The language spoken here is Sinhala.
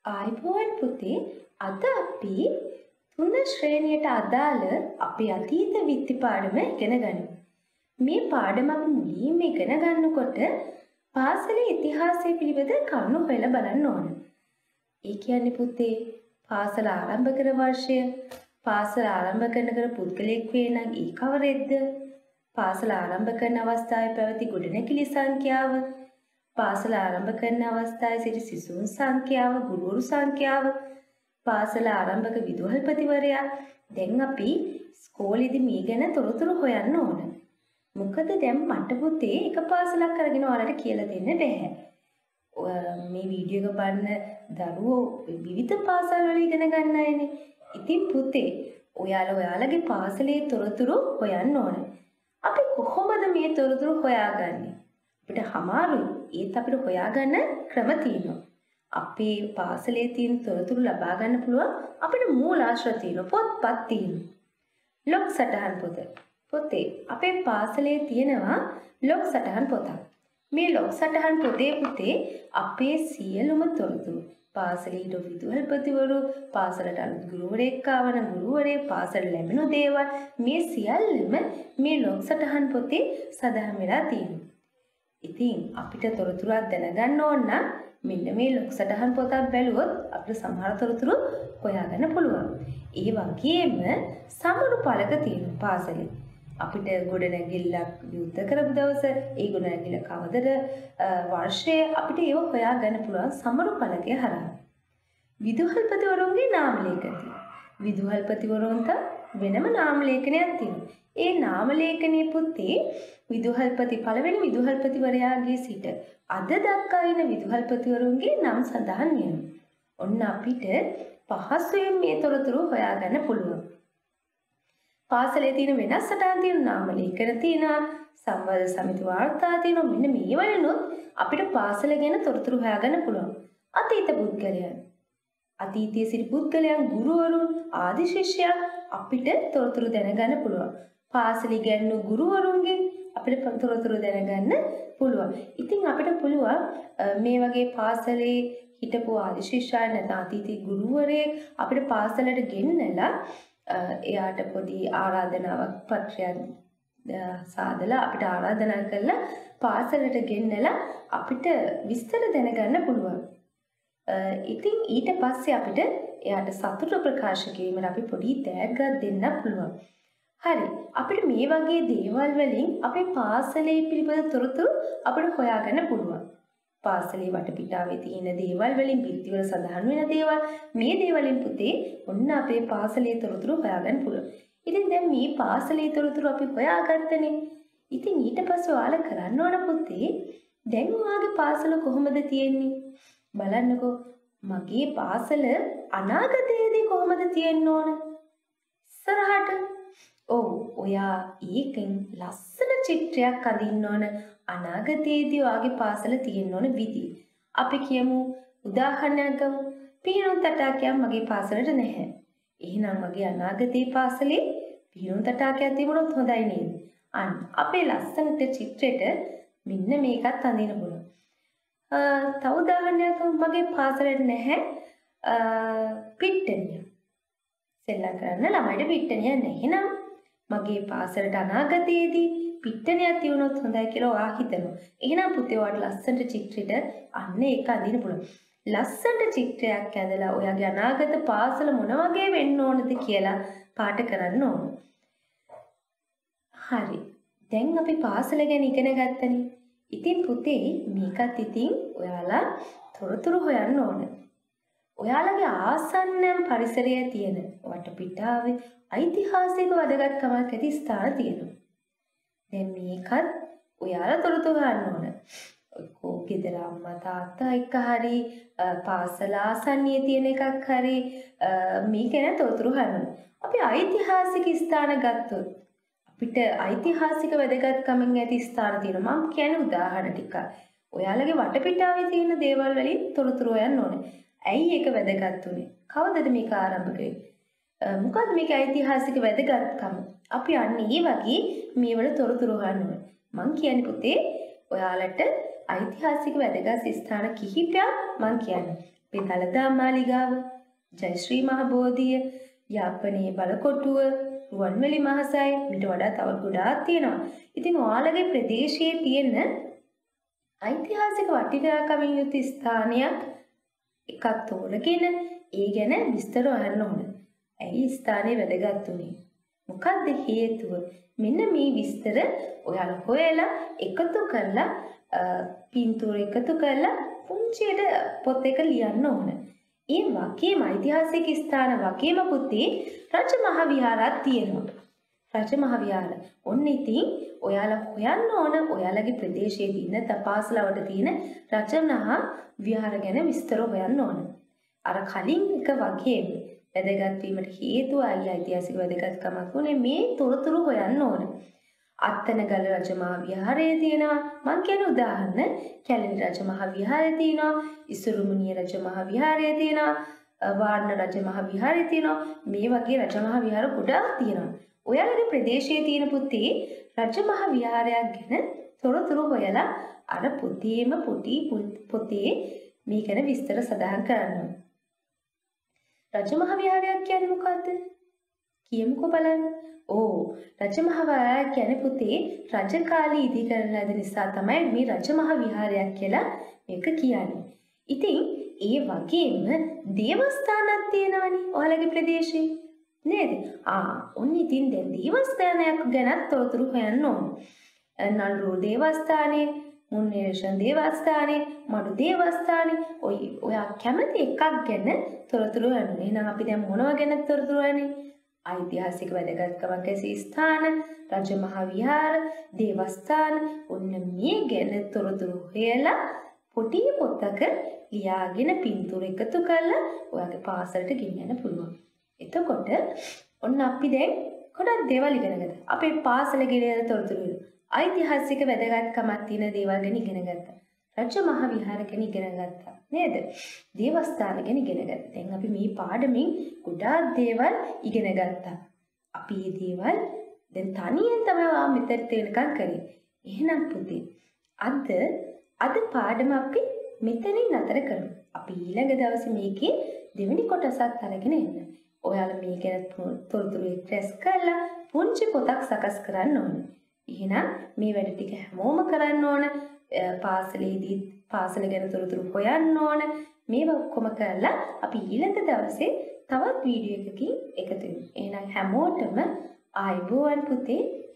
ආයිබෝවන් පුතේ අද අපි තුන ශ්‍රේණියට අදාළ අපේ අතීත විත්ති පාඩම ඉගෙන ගනිමු. මේ පාඩම අපි මුලින්ම ඉගෙන ගන්නකොට පාසලේ ඉතිහාසය පිළිබඳ කරුණු හොයලා බලන්න ඕන. ඒ කියන්නේ පුතේ පාසල ආරම්භ කර වර්ෂය, පාසල ආරම්භ කරන පුද්ගලයෙක් වේ නම් ඒ කවරෙක්ද? පාසල ආරම්භ කරන අවස්ථාවේ පැවති ගොඩනැගිලි සංඛ්‍යාව, පාසල ආරම්භ කරන අවස්ථාවේ සිටි සිසුන් සංඛ්‍යාව, ගුරුවරු සංඛ්‍යාව, පාසල ආරම්භක විදුහල්පතිවරයා. දැන් අපි ඉස්කෝලේදී මේ ගැන තොරතුරු හොයන්න ඕන. මොකද දැන් මට පුතේ එක පාසලක් අරගෙන ඔයාලට කියලා දෙන්න බෑ. මේ වීඩියෝ එක බලන දරුවෝ විවිධ පාසල් වල ඉගෙන ගන්න අයනේ. ඉතින් පුතේ ඔයාලගේ පාසලේ තොරතුරු හොයන්න ඕන. අපි කොහොමද මේ තොරතුරු හොයාගන්නේ? අපිට අමාරුයි. ඒත් අපිට හොයාගන්න ක්‍රම තියෙනවා. අපේ පාසලේ තියෙන තොරතුරු ලබා ගන්න පුළුවන් අපිට මූලාශ්‍ර තියෙනවා. පොත්පත් තියෙනවා. ලොක් සටහන් පොත. පොතේ අපේ පාසලේ තියෙනවා ලොක් සටහන් පොතක්. මේ ලොක් සටහන් පොතේ පුතේ අපේ සියලුම තොරතුරු පාසලේ හිටපු විදුහල්පතිවරු, පාසලට අලුත් ගුරුවරයෙක් ආවන ගුරුවරයෙක්, පාසලට ලැබෙන දේවල් මේ සියල්ලම මේ ලොක් සටහන් පොතේ සඳහන් වෙලා තියෙනවා. ඉතින් අපිට තොරතුරක් දැනගන්න ඕන නම් මෙන්න මේ ලොක් සටහන් පොතක් බැලුවොත් අපිට සමහර තොරතුරු හොයාගන්න පුළුවන්. ඒ වගේම සමරු පළක තියෙන පාසලේ අපිට ගොඩනැගිල්ලක් යුද්ධ කරපු දවස, ඒ ගොඩනැගිල්ල කවදද වර්ෂයේ අපිට ඒව හොයාගන්න පුළුවන් සමරු පළකය හරහා. විදුහල්පතිවරුන්ගේ නාම ලේඛන. විදුහල්පතිවරුන්ට වෙනම නාම ලේඛනයක් තියෙනවා. ඒ නාම ලේඛනයේ පුතේ විදුහල්පති පළවෙනි විදුහල්පතිවරයාගේ සිට අද දක්වා ඉන්න විදුහල්පතිවරුන්ගේ නම් සඳහන් වෙනවා. ඔන්න අපිට පහසුවෙන් මේ තොරතුරු හොයාගන්න පුළුවන්. පාසලේ තියෙන වෙනස් සටහන් තියෙන නාම ලේඛන තියෙනවා, සංවාද සමිති වාර්තා තියෙනවා. මෙන්න මේ වලිනුත් අපිට පාසල ගැන තොරතුරු හොයාගන්න පුළුවන්. අතීත පුද්ගලයන්, අතීතයේ සිටි පුද්ගලයන්, ගුරුවරුන්, ආදි ශිෂ්‍යයන් අපිට තොරතුරු දැනගන්න පුළුවන්. පාසලේ ඉගෙනු ගුරුවරුන්ගෙන් අපිට තොරතුරු දැනගන්න පුළුවන්. ඉතින් අපිට පුළුවන් මේ වගේ පාසලේ හිටපු ආදි ශිෂ්‍යයන් නැත්නම් අතීතයේ ගුරුවරයෙක් අපිට පාසලට ගෙන්නලා එයාට පොඩි ආරාධනාවක් පත්‍රයක් සාදලා අපිට ආරාධනා කරලා පාසලට ගෙන්නලා අපිට විස්තර දැනගන්න පුළුවන්. ඉතින් ඊට පස්සේ අපිට එයාට සතුට ප්‍රකාශ කිරීමට අපි පොඩි තෑග්ගක් දෙන්න පුළුවන්. හරි. අපිට මේ වගේ දේවල් වලින් අපේ පාසලේ පිළිබඳ තොරතුරු අපිට හොයාගන්න පුළුවන්. පාසලේ වටපිටාවේ තියෙන දේවල් වලින්, පිළිතිවල සඳහන් වෙන දේවල්, මේ දේවලින් පුතේ ඔන්න අපේ පාසලේ තොරතුරු හොයාගන්න පුළුවන්. ඉතින් දැන් මේ පාසලේ තොරතුරු අපි හොයාගත්තනේ. ඉතින් ඊට පස්සේ ඔයාලා කරන්න ඕන පුතේ දැන් ඔයාගේ පාසල කොහොමද තියෙන්නේ? බලන්නකෝ මගේ පාසල අනාගතයේදී කොහොමද තියෙන්න ඕන? ඉස්සරහට ඔව් ඔයා ඒකෙන් ලස්සන චිත්‍රයක් අඳින්න ඕන. අනාගතයේදී ඔයාගේ පාසල තියෙන්න ඕන විදිය. අපි කියමු උදාහරණයක් ගමු. පිහිනුම් තටාකයක් මගේ පාසලට නැහැ. එහෙනම් මගේ අනාගතයේ පාසලේ පිහිනුම් තටාකයක් තිබුණොත් හොඳයි නේද? අන්න අපේ ලස්සනට චිත්‍රෙට මෙන්න මේකත් අඳින්න පුළුවන්. තව උදාහරණයක් මගේ පාසලට නැහැ පිට්ටනිය. සෙල්ලම් කරන්න ළමයිට පිට්ටනියක් නැහැ. එහෙනම් මගේ පාසලට අනාගතයේදී පිට්ටනියක් තියුණොත් හොඳයි කියලා ඔයා හිතනවා. එහෙනම් පුතේ ඔයාට ලස්සනට චිත්‍රෙට අන්න ඒක අඳින්න පුළුවන්. ලස්සනට චිත්‍රයක් ඇඳලා ඔයාගේ අනාගත පාසල මොන වගේ වෙන්න ඕනද කියලා පාට කරන්න ඕන. හරි. දැන් අපි පාසල ගැන ඉගෙන ගත්තනේ. ඉතින් පුතේ මේකත් ඉතින් ඔයාලා තොරතුරු හොයන්න ඕන. ඔයාලගේ ආසන්නම් පරිසරයේ තියෙන වටපිටාවේ ඓතිහාසික වැදගත්කමක් ඇති ස්ථාන තියෙනවා. දැන් මේකත් ඔයාලා තොරතුරු ගන්න ඕන. ඔය ගෙදර අම්මා තාත්තා එක්ක හරි පාසල ආසන්නයේ තියෙන එකක් හරි මේක ගැන තොරතුරු ගන්න ඕන. අපි ඓතිහාසික ස්ථාන ගත්තොත් අපිට ඓතිහාසික වැදගත්කමින් ඇති ස්ථාන තියෙනවා. මම කියන්නේ උදාහරණ ටිකක්. ඔයාලගේ වටපිටාවේ තියෙන දේවල් වලින් තොරතුරු හොයන්න ඕනේ. ඇයි ඒක වැදගත් උනේ? කවදද මේක ආරම්භ කරේ? මොකද මේක ඓතිහාසික වැදගත්කම? අපි අන්න ඒ වගේ මේවල තොරතුරු හොයන්න ඕනේ. මං කියන්නේ පුතේ ඔයාලට ඓතිහාසික වැදගත් ස්ථාන කිහිපයක් මං කියන්නේ. අපේ දළදා මාලිගාව, ජයශ්‍රී මහ බෝධිය, යාපනයේ බලකොටුව, රුවන්වැලි මහසෑය මිට වඩා තව ගොඩාක් තියෙනවා. ඉතින් ඔයාලගේ ප්‍රදේශයේ තියෙන ඓතිහාසික වටිනාකමින් යුතු ස්ථානයක් එකක් තෝරගෙන ඒ ගැන විස්තර හොයන්න ඕන. ඇයි ස්ථානය වැදගත් උනේ? මොකක්ද හේතුව? මෙන්න මේ විස්තර ඔයාලා හොයලා එකතු කරලා පින්තූර එකතු කරලා පුංචියට පොත් එක ලියන්න ඕන. ඒ වගේම ඓතිහාසික ස්ථාන වගේම පුතේ රජමහා විහාරات තියෙනවා. රජමහා විහාර. ඔන්න ඉතින් ඔයාලා හොයන්න ඕන ඔයාලගේ ප්‍රදේශයේ තියෙන තපාසලවට තියෙන රජමහා විහාර ගැන විස්තර හොයන්න ඕන. අර කලින් එක වගේම වැදගත් වීමට හේතුව ඓතිහාසික වැදගත්කමක් උනේ මේ තොරතුරු හොයන්න ඕන. අත්තනගල රජමහා විහාරය තියෙනවා. මං කියන උදාහරණ කැලණි රජමහා විහාරය තියෙනවා. ඉසුරුමුණිය රජමහා විහාරය තියෙනවා. වාරණ රජමහා විහාරය තියෙනවා. මේ වගේ රජමහා විහාර ගොඩාක් තියෙනවා. ඔයාලගේ ප්‍රදේශයේ තියෙන පුතේ රජමහා විහාරයක් ගැන තොරතුරු හොයලා අර පුතේම පොතේ මේ ගැන විස්තර සඳහන් කරනවා. රජමහා විහාරයක් කියන්නේ මොකද්ද? කියමුකෝ බලන්න. රජමහා විහාරයක් කියන්නේ පුතේ රජ කාලේ ඉදි කරන ලද නිසා තමයි මේ රජමහා විහාරයක් කියලා මේක කියන්නේ. ඉතින් ඒ වගේම දේවස්ථානක් තියෙනවනේ ඔයාලගේ ප්‍රදේශයේ. නේද? ඔන්න ඉතින් දැන් දේවස්ථානයක් ගැන තොරතුරු හොයන්න ඕන. නල්රුව දේවස්ථානේ, මුන්නේරෂන් දේවස්ථානේ, මඩු දේවස්ථානේ ඔයා කැමති එකක් ගැන තොරතුරු හොයන්න. එහෙනම් අපි දැන් මොනවා ගැන තොරතුරු හොයන්නේ? ඓතිහාසික වැදගත්කමක් ඇති ස්ථාන, රජමහා විහාර, දේවස්ථාන ඔන්න මේ ගැන තොරතුරු හොයලා පොඩි පොතක ලියාගෙන පින්තූර එකතු කරලා ඔයාගේ පාසලට ගෙනියන්න පුළුවන්. එතකොට ඔන්න අපි දැන් ගොඩක් දේවල් ඉගෙන ගත්තා. අපේ පාසල ගෙනියන තොරතුරු ඓතිහාසික වැදගත්කමක් තියෙන දේවල් ගැන ඉගෙන ගත්තා. රජමහා විහාර ගැන ඉගෙන ගත්තා. නේද? දේවස්ථාන ගැන ඉගෙන ගත්තා. දැන් අපි මේ පාඩමින් ගොඩාක් දේවල් ඉගෙන ගත්තා. අපි මේ දේවල් දැන් තනියෙන් තමයි මෙතෙන්ට එනකන් කරේ. එහෙනම් පුතේ අද පාඩම අපි මෙතනින් නතර කරමු. අපි ඊළඟ දවසේ මේකේ දෙවෙනි කොටසත් අරගෙන එන්න. ඔයාලා මේ ගැන තොරතුරු රැස් කරලා පුංචි පොතක් සකස් කරන්න ඕන. එහෙනම් මේ වැඩ ටික හැමෝම කරන්න ඕන. පාසලේදී පාසල ගැන තොරතුරු හොයන්න ඕන. මේවා ඔක්කොම කරලා අපි ඊළඟ දවසේ තවත් වීඩියෝ එකකින් එකතු වෙමු. එහෙනම් හැමෝටම ආයුබෝවන් පුතේ.